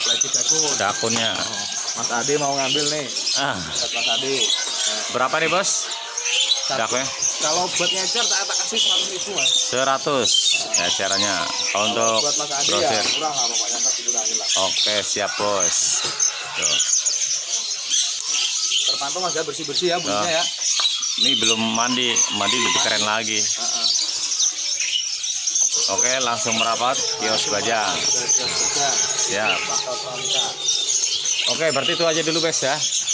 lagi dakun. Dakunnya. Mas Ade mau ngambil nih. Buat Mas Ade. Berapa nih bos? Dakunnya? Kalau buat ngecer tak kasih 100.000 mas. 100 ya caranya. Kalau untuk buat Mas Ade brosir. ya kurang lah pokoknya, ntar dikurangin lah. Oke siap bos. Tuh. Terpantau mas ya, bersih-bersih ya bunyinya ya. Ini belum mandi lebih keren lagi. Oke langsung merapat kios Bajang. Siap. Oke berarti itu aja dulu guys ya.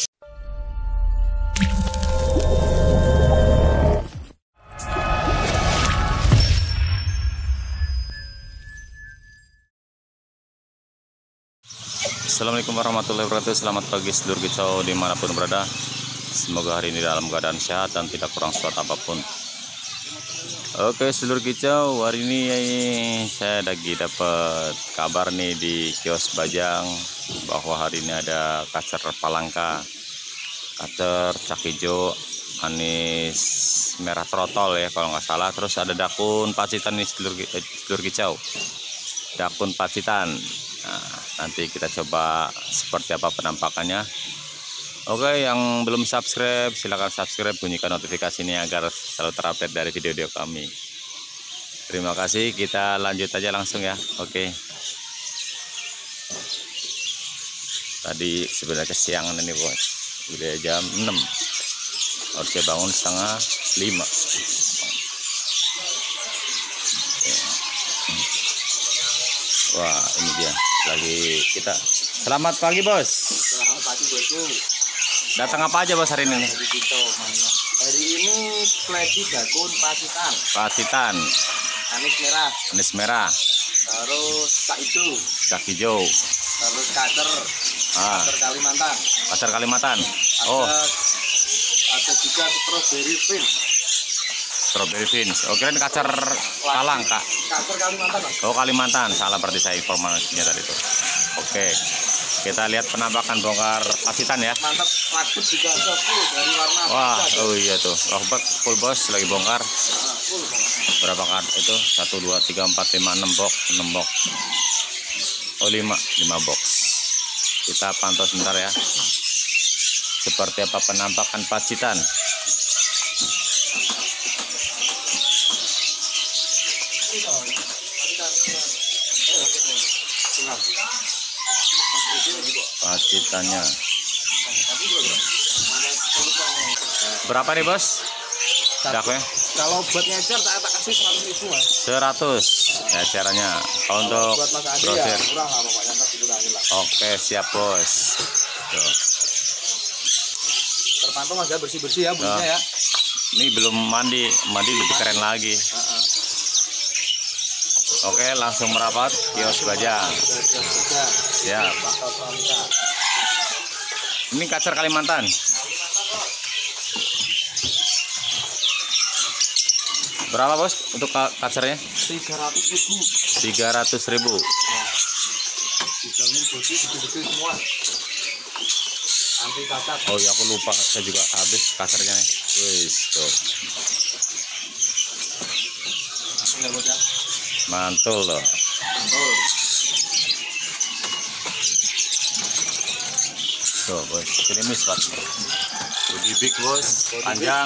Assalamualaikum warahmatullahi wabarakatuh. Selamat pagi sedulur kicau dimanapun berada. Semoga hari ini dalam keadaan sehat dan tidak kurang suatu apapun. Oke sedulur kicau, hari ini saya lagi dapat kabar nih di kios Bajang bahwa hari ini ada kacer palangka, kacer cak hijau, anis merah trotol ya kalau nggak salah. Terus ada dakun pacitan nih sedulur kicau, dakun pacitan. Nah, nanti kita coba seperti apa penampakannya. Oke, yang belum subscribe silahkan subscribe, bunyikan notifikasinya agar selalu terupdate dari video-video kami. Terima kasih, kita lanjut aja langsung ya. Oke. Tadi sebenarnya kesiangan ini bos, udah jam 6, harusnya bangun setengah 5. Wah ini dia lagi kita. Selamat pagi bos. Selamat pagi bosku. Datang apa aja bos hari ini? Hari ini kleci dakun pacitan. Pacitan. Anis merah. Anis merah. Terus cak hijau. Cak hijau. Terus kacer. Kacer Kalimantan. Kacer Kalimantan. Oh. Ada juga strawberry prince. Strawberry Fins. Oh kirain kacer Palang kak. Kacer Kalimantan mas. Oh Kalimantan, salah berarti saya informasinya tadi itu. Oke, kita lihat penampakan bongkar pacitan ya. Mantap, lakbet juga ada full dari warna. Wah, oh iya tuh, lakbet full bos lagi bongkar. Full. Berapa kart itu? 1, 2, 3, 4, 5, 6 box, 6 box. Oh 5 box. Kita pantau sebentar ya. Seperti apa penampakan pacitan. Pacitannya berapa nih bos? Daknya? Kalau buat ngecer tak kasih 100.000 mas. 100 ya caranya. Kalau untuk buat Mas Ade brosir ya kurang lah pokoknya, ntar dikurangin lah. Oke siap bos. Tuh. Terpantau mas ya, bersih-bersih ya bunyinya ya. Ini belum mandi lebih keren lagi. Oke langsung merapat kios Bajang. Siap. Ini kacer Kalimantan. Berapa bos untuk kacernya? 300.000. 300.000. Dijamin bersih, bersih semua. Anti cacat. Oh ya aku lupa, saya juga habis kacernya nih. Wis tuh. Langsung ya bos ya. Mantul loh. Mantul. Tuh bos, ini misbat. Lebih big bos, panjang.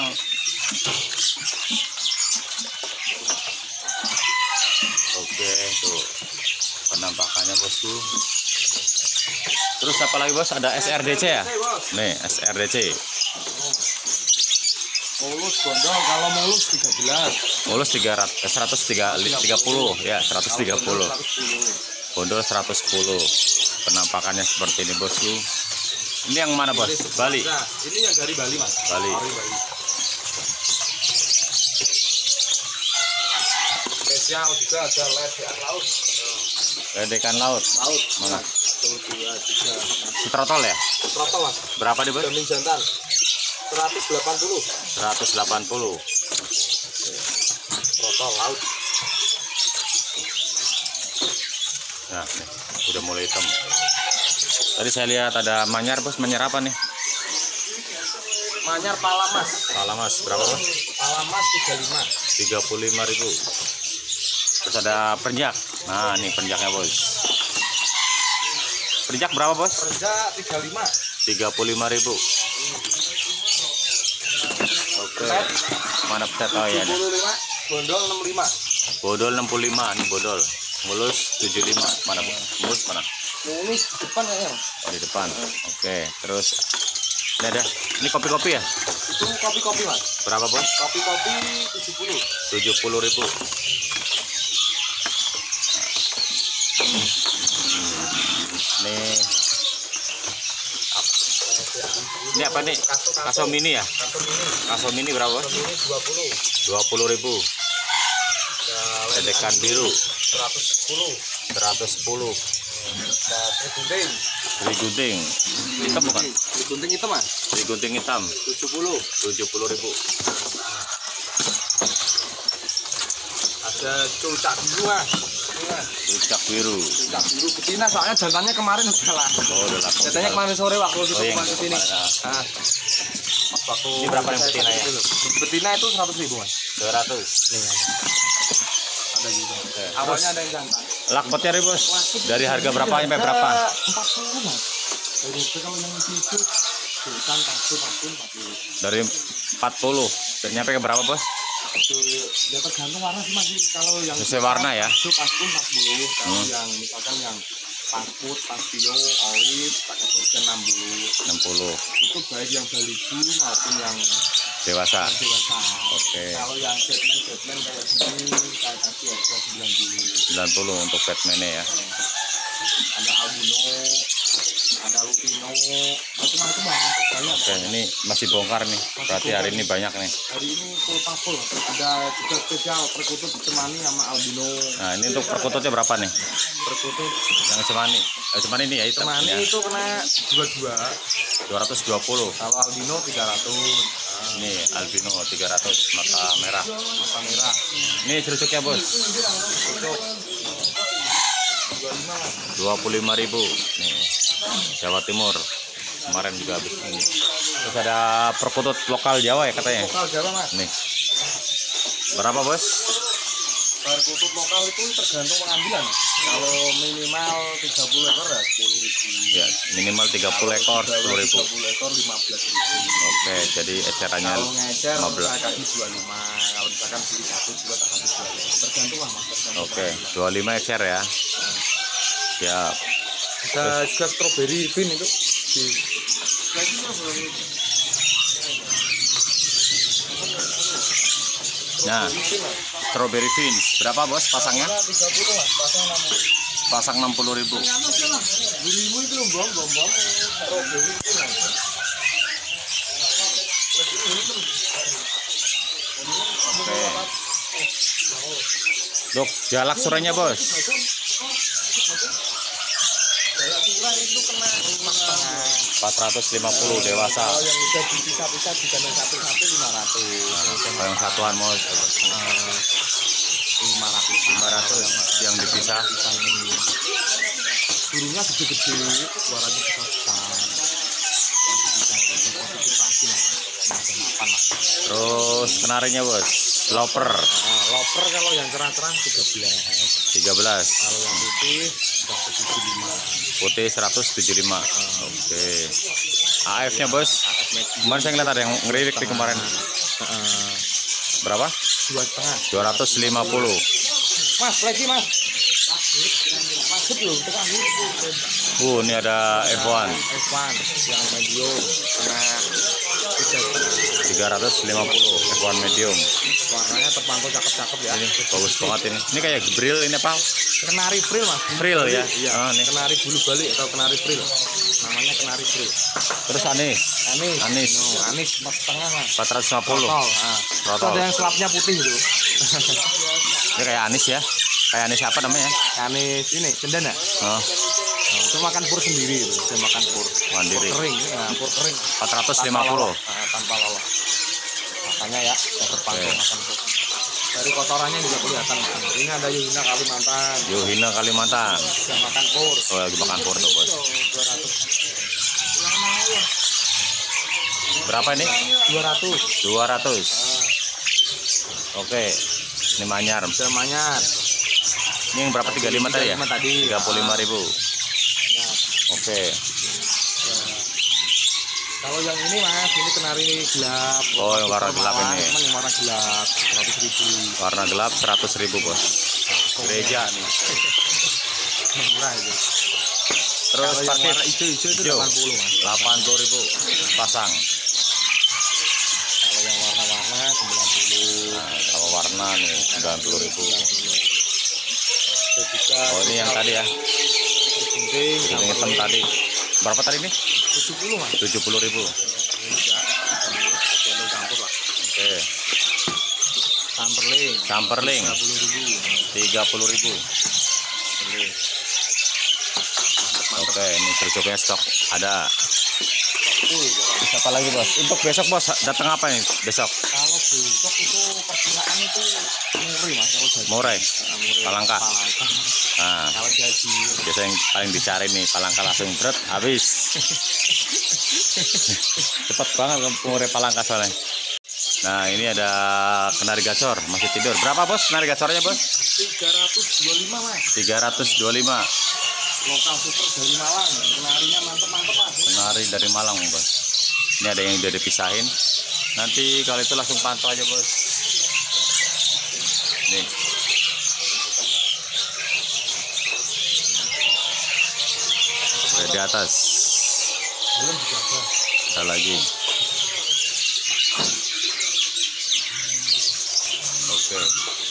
Oke tuh penampakannya bosku. Terus apa lagi bos? Ada SRDC ya? Nih SRDC. Mulus gondol, kalau mulus 13. Mulus 130 ya 130. Bondol 110. Penampakannya seperti ini bosku. Ini yang mana bos? Bali. Ini yang dari Bali mas. Bali. Spesial juga ada ledekan laut. Ledekan laut. Laut. Mana? 1, 2, 3. Si trotol ya? Trotol mas. Berapa nih bos? Jamin jantan. 180. 180. Trotol laut. Nah, nih, udah mulai hitam. Tadi saya lihat ada manyar bos, manyar apa nih? Manyar Palamas. Palamas berapa bos? Palamas 35.000. Terus ada perenjak. Nah, ini perenjaknya bos. Perijak berapa bos? Perijak 35. 35.000. Oke. Mana peset? Oh ya. 75. Bondol 65. Bodol 65 nih bodol. Mulus 75. Mana bu? Mulus mana? Mulus depan ya. Oh di depan. Oke. Terus ini ada. Ini kopi-kopi ya? Itu kopi-kopi mas. Berapa bos? Kopi-kopi 70. 70.000. Ini apa nih? Kaso mini ya? Kaso mini berapa bos? Ini 20. 20.000. Sedekan biru 110. 110. Nah, gunting. Gunting hitam bukan? Gunting itu mas. Gunting hitam 70. 70.000. Ada culcak biru mas. Cucak biru. Culcak biru betina soalnya jantannya kemarin salah. Oh udah laku. Jantannya kemarin sore waktu di iya, ke sini. nah. Waktu Ini berapa yang betina ya? Betina itu 100.000 mas. 200. Iya. Ada juga. Oke. Awalnya ada yang jantan. Lakbotnya nih bos. Dari harga berapa sampai berapa? 40 mas. Dari itu kalau yang hijau sultan pasir 40. Dari 40 dan nyampe ke berapa bos? Itu ya tergantung warna sih mas. Kalau yang Sesuai warna ya. itu paspun 40. Kalau yang misalkan yang pasput, pastio, olive, pakai version 60. 60. Itu baik yang baligu maupun yang Dewasa. dewasa. Oke. Kalau yang Batman kayak gini saya kasih harga 90. 90 untuk Batman ya. Ada albino, ada lutino, macam-macam banyak. Oke, ini masih bongkar nih. Berarti hari ini banyak nih. Hari ini full pakul. Ada juga spesial perkutut cemani sama albino. Nah, ini untuk perkututnya berapa nih? Perkutut Yang cemani. Cemani ini ya hitam. cemani Ya. itu kena 22. 220. Kalau albino 300. Ini albino 300 mata merah. Mata merah. Ini cerucuknya bos. Untuk 25. 25.000. Nih. Jawa Timur. Kemarin juga habis ini. Terus ada perkutut lokal Jawa ya katanya. Lokal Jawa mas. Nih. Berapa bos? Perkutut lokal itu tergantung pengambilan. Kalau minimal 30 ekor ya 10.000. Ya, minimal 30 ekor 10.000. 30 ekor 15.000. Oke, jadi ecerannya Kalau ngecer 15. saya kasih 25. Kalau misalkan beli satu juga tak kasih 25. Tergantung lah mas. Tergantung Oke, pengambilan. 25 ecer ya. Siap. Ada juga strawberry fin itu di Nah, strawberry fins berapa bos pasangnya? 30 mas, pasang 60. Pasang 60.000. Belimu itu bom strawberry fin mas. Oke. Dok, jalak suranya bos. Kayak curah itu kena 450 dewasa. Kalau yang udah dipisah-pisah digandeng satu-satu 500. Kalau yang satuan mau 500 yang dipisah. Burungnya gede-gede, suaranya besar-besar. Terus kenarinya bos. Loper Loper kalau yang cerah-cerah 13. 13. Kalau yang putih 175. Putih 175. Oke. AF-nya bos. Kemarin saya ngeliat ada yang ngerilik di kemarin. Berapa? 2,5. 250. Mas, lagi mas. Masuk loh, tekan dulu. Ini ada F1 F1 yang medium kena 350 F1 medium. warnanya terpantau cakep-cakep ya. Ini bagus banget ini. Ini kayak grill ini apa? Kenari frill mas. Frill ya. Iya. Oh, nih. Kenari bulu balik atau kenari frill. Namanya kenari frill. Terus anis. Anis. Anis 4,5 mas. 450. Nah. Itu Rotol. ada yang selapnya putih itu. Ini kayak anis ya. Kayak anis apa namanya? Anis ini cendana. Oh, Itu makan pur sendiri itu. Dia makan pur. mandiri. Kering, ya, pur kering. 450. Tanpa loloh. Makanya ya, yang terpantau Oke. makan pur. Dari kotorannya juga kelihatan. Ini ada Yuhina Kalimantan. Yuhina Kalimantan. Dia makan pur. Oh, lagi makan pur tuh bos. 200. Berapa ini? 200. 200. Oke. Ini manyar. Bisa manyar. Ini yang berapa? 35 tadi ya? 35 tadi. 35.000. Ya. Oke. Oke. Kalau yang ini mas, ini kenari gelap. Oh, yang warna gelap ini. Cuman yang warna gelap 100.000. Warna gelap 100.000 bos. Gereja nih. Murah itu. Terus Kalau yang pakai warna hijau itu 80 mas. 80.000 pasang. Kalau yang warna-warna 90. Nah, kalau warna nih 90.000. Terus juga Oh, ini yang tadi ya. gunting Yang hitam tadi. Berapa tadi nih? 70 mas. 70.000. Ini juga campur lah. Oke. Samperling. Samperling 30.000. 30.000. Samperling. Oke, ini berjoknya stok ada. Full pokoknya. Apa lagi bos? Untuk besok bos datang apa nih besok? Kalau besok itu perkiraan itu murih mas kalau gaji. Murai. Murih. Palangka. Palangka. Nah, Kalau gaji biasa yang paling dicari nih palangka langsung berat habis. Cepet banget murai palangka soalnya. Nah, ini ada kenari gacor masih tidur. Berapa bos kenari gacornya bos? 325 mas. 325. Lokal super dari Malang. Kenarinya mantep-mantep mas. Kenari dari Malang bos. Ini ada yang udah dipisahin. Nanti kalau itu langsung pantau aja bos. Nih. Ada di atas. Belum juga. Ada lagi. Oke.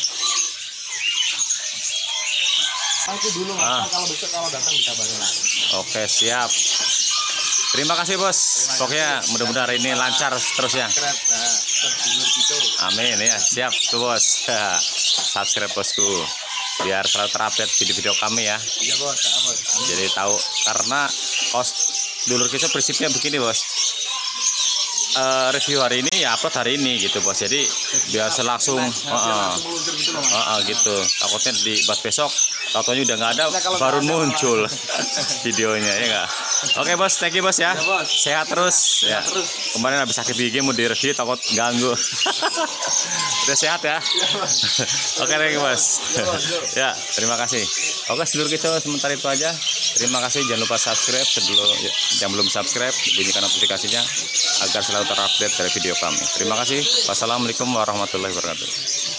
Aku dulu mas. Kalau besok kalau datang dikabarin lagi. Oke, siap. Terima kasih bos. Pokoknya mudah-mudahan hari ini lancar terus ya. Keren. Nah, terdulur gitu. Amin ya. Siap tuh bos. Subscribe bosku. Biar selalu terupdate video-video kami ya. Iya bos. Sama bos. Amin. Jadi tahu karena kos dulur kita prinsipnya begini bos. Review hari ini ya upload hari ini gitu bos. Jadi biasa langsung Langsung meluncur gitu loh mas. gitu. Takutnya buat besok taunya udah nggak ada baru muncul videonya ya nggak. Oke bos, thank you bos ya. Ya, bos. Sehat terus ya. Kemarin habis sakit gigi mau direview takut ganggu. Udah sehat ya. Oke, thank you bos. Ya, terima kasih. Oke, seluruh kita sementara itu aja. Terima kasih, jangan lupa subscribe sebelum yang belum subscribe, bunyikan notifikasinya agar selalu terupdate dari video kami. Terima kasih. Wassalamualaikum warahmatullahi wabarakatuh.